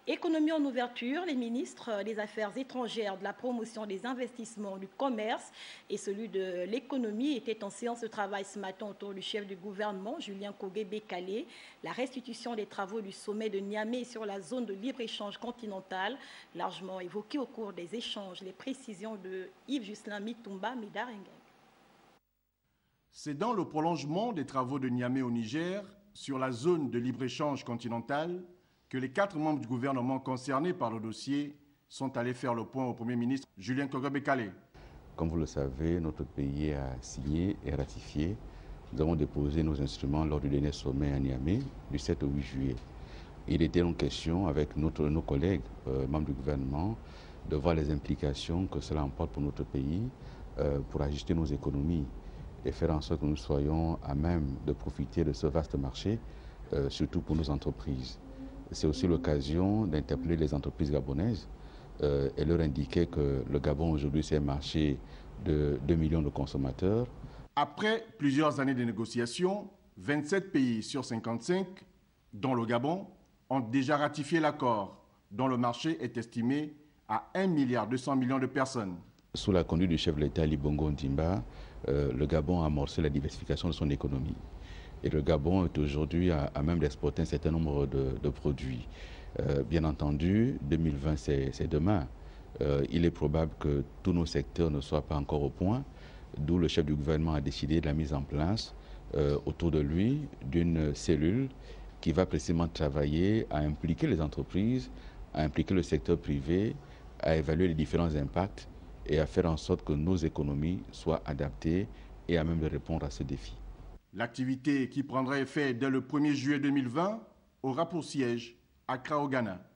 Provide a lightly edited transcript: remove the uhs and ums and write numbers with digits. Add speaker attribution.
Speaker 1: Économie en ouverture, les ministres des Affaires étrangères, de la promotion des investissements, du commerce et celui de l'économie étaient en séance de travail ce matin autour du chef du gouvernement, Julien Kogé-Bekale. La restitution des travaux du sommet de Niamey sur la zone de libre-échange continentale, largement évoquée au cours des échanges. Les précisions de Yves-Justin Mitumba Medarengue.
Speaker 2: C'est dans le prolongement des travaux de Niamey au Niger, sur la zone de libre-échange continentale, que les 4 membres du gouvernement concernés par le dossier sont allés faire le point au Premier ministre Julien Kogé-Bekale.
Speaker 3: Comme vous le savez, notre pays a signé et ratifié. Nous avons déposé nos instruments lors du dernier sommet à Niamey du 7 au 8 juillet. Il était en question avec nos collègues membres du gouvernement de voir les implications que cela emporte pour notre pays pour ajuster nos économies et faire en sorte que nous soyons à même de profiter de ce vaste marché, surtout pour nos entreprises. C'est aussi l'occasion d'interpeller les entreprises gabonaises et leur indiquer que le Gabon aujourd'hui c'est un marché de 2 millions de consommateurs.
Speaker 2: Après plusieurs années de négociations, 27 pays sur 55, dont le Gabon, ont déjà ratifié l'accord, dont le marché est estimé à 1,2 milliard de personnes.
Speaker 3: Sous la conduite du chef de l'État Ali Bongo Ondimba, le Gabon a amorcé la diversification de son économie. Et le Gabon est aujourd'hui à même d'exporter un certain nombre de produits. Bien entendu, 2020 c'est demain. Il est probable que tous nos secteurs ne soient pas encore au point, d'où le chef du gouvernement a décidé de la mise en place autour de lui d'une cellule qui va précisément travailler à impliquer les entreprises, à impliquer le secteur privé, à évaluer les différents impacts et à faire en sorte que nos économies soient adaptées et à même de répondre à ce défi.
Speaker 2: L'activité qui prendra effet dès le 1er juillet 2020 aura pour siège Accra au Ghana.